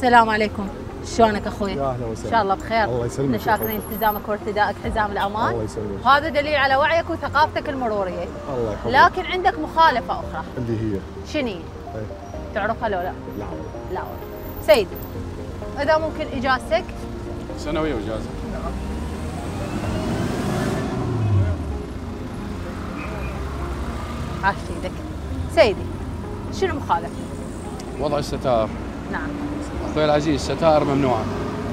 السلام عليكم. شلونك اخوي؟ يا اهلا وسهلا. ان شاء الله بخير. الله يسلمك. احنا شاكرين التزامك وارتدائك حزام الامان. الله يسلمك. وهذا دليل على وعيك وثقافتك المروريه. الله يحفظك. لكن عندك مخالفه اخرى. اللي هي شنو؟ ايه تعرفها لو لا؟ لا لا. سيدي اذا ممكن اجازتك. سنويه واجازه. عاش ايدك. سيدي شنو مخالف؟ وضع الستائر. نعم. اخوي العزيز الستائر ممنوعه.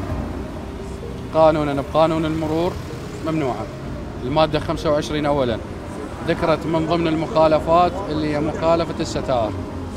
قانونا بقانون المرور ممنوعه. الماده 25 اولا ذكرت من ضمن المخالفات اللي هي مخالفه الستائر.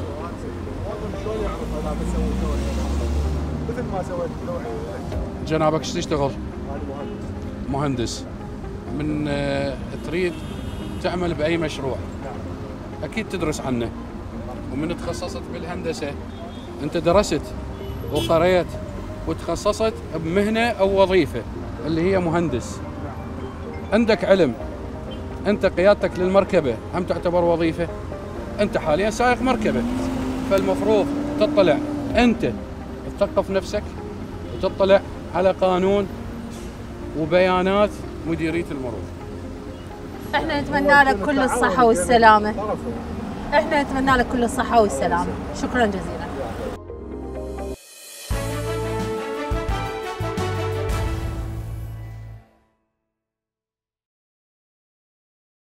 مثل ما سويت جنابك ايش تشتغل؟ مهندس. من تريد تعمل باي مشروع اكيد تدرس عنه، ومن تخصصت بالهندسه انت درست وقريت وتخصصت بمهنه او وظيفه اللي هي مهندس. عندك علم. انت قيادتك للمركبه هم تعتبر وظيفه. انت حاليا سائق مركبه، فالمفروض تطلع انت تثقف نفسك وتطلع على قانون وبيانات مديريه المرور. احنا نتمنى لك كل الصحه والسلامه. احنا نتمنى لك كل الصحه والسلامه. شكرا جزيلا.